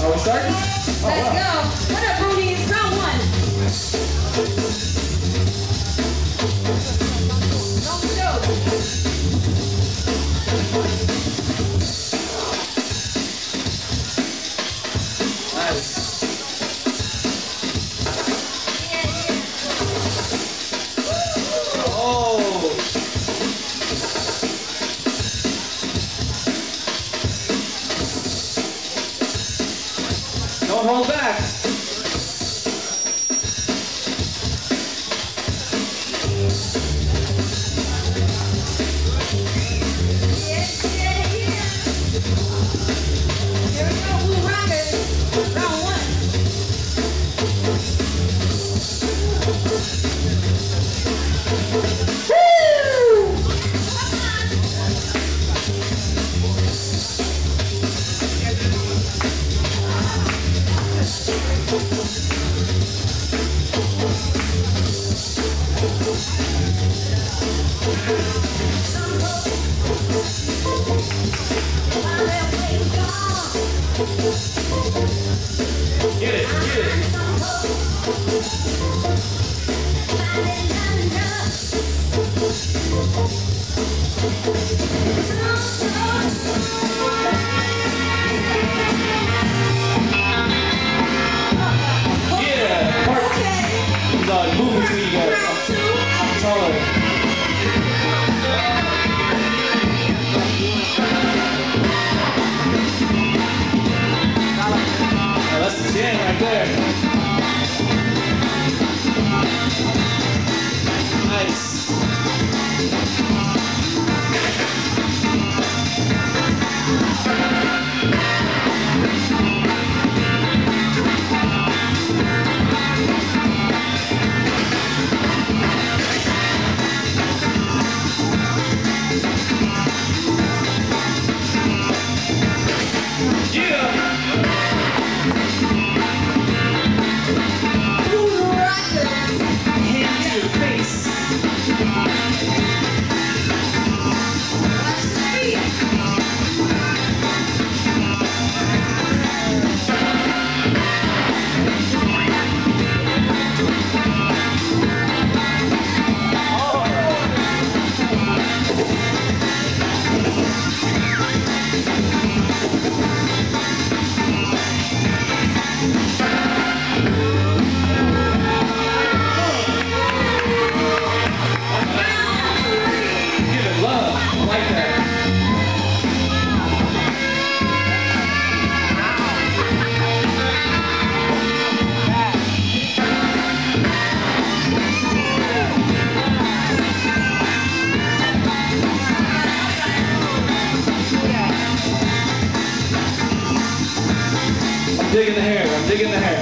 Are we starting? Oh, Let's wow. go. What up, Bruni? Round one. Don't show. Nice. Oh. Don't hold back. Here we go, Blue Rockers. Round one. Get it, get it. Yeah, part is moving between you guys. I'm taller. Oh, that's the jam right there. Nice. Digging the hair, I'm digging the hair.